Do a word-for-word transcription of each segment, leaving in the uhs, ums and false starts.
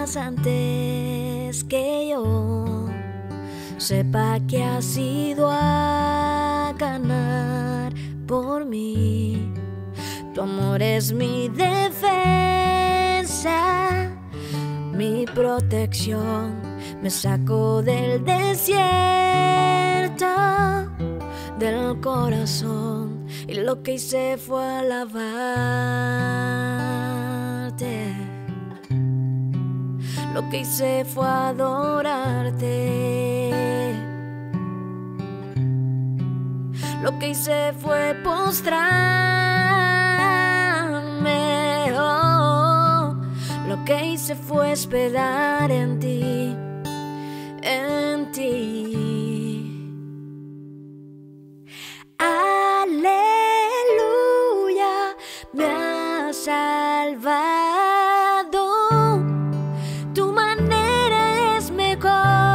días antes que yo sepa que has ido a ganar por mí. Tu amor es mi defensa, mi protección. Me sacó del desierto del corazón y lo que hice fue alabarte. Lo que hice fue adorarte. Lo que hice fue postrarme. Oh, lo que hice fue esperar en ti, en ti. Aleluya, me has salvado. Tu manera es mejor.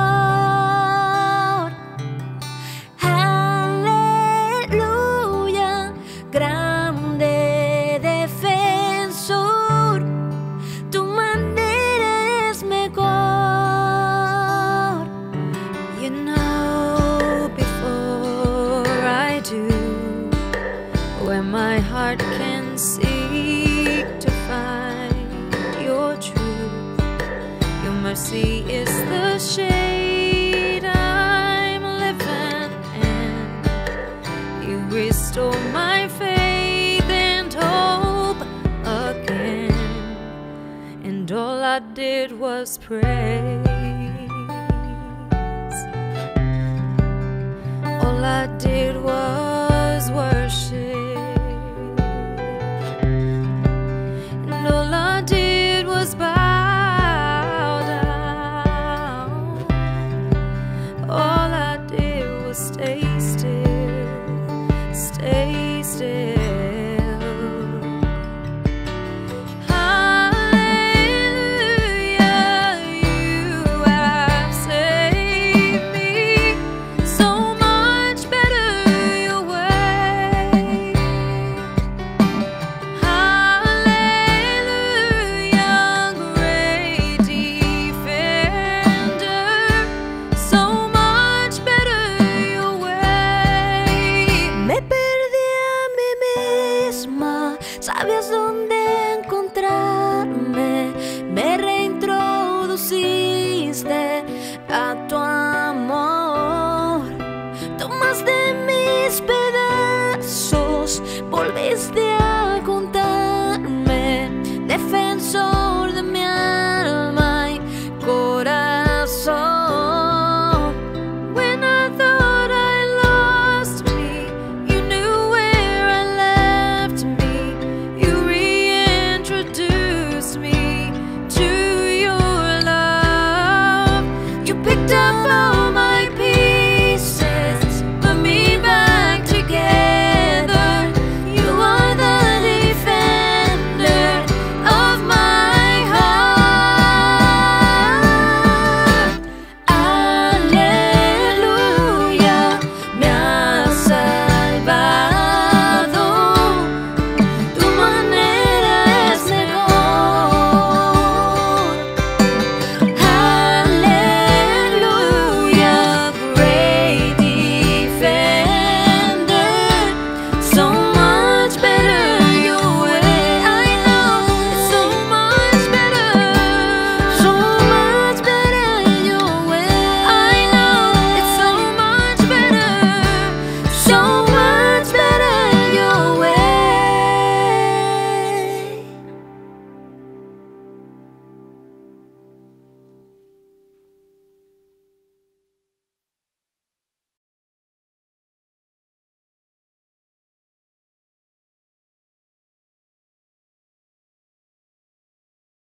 Aleluya, grande defensor. Tu manera es mejor. You know before I do, where my heart can seek to find your truth. Your mercy is the shade I'm living in. You restore my faith and hope again. And all I did was praise. All I did was worship. And all I did was bow down. All I did was stay still, stay still. Hallelujah, you have saved me. So much better your way. Hallelujah, great defender. So much better your way. Me perdí a mí misma, sabías dónde encontrarme. Me reintroduciste a tu amor. Tomaste mis pedazos, volviste a contarme. Defensor de mi alma y corazón. When I thought I lost me, you knew where I left me. You reintroduced me to your love. You picked up all